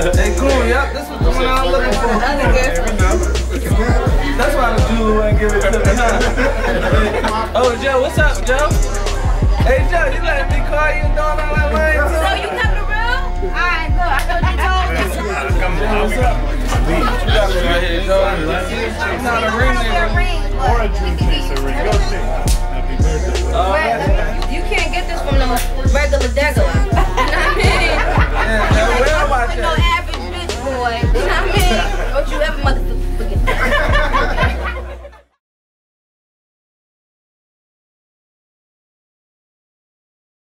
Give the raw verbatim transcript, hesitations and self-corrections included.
Hey, cool, yep, this was the one I was looking for. Another gift. That's why the Jew ain't give it to me, huh? Oh, Joe, what's up, Joe? Hey, Joe, you letting me call you and doing all that lame too? So you coming around? Alright, look, I thought you told me. Joe, what's up? You got me right here, Joe. It's not a ring there. Or a drink case, a ring. Uh, you can't get this from the regular degular.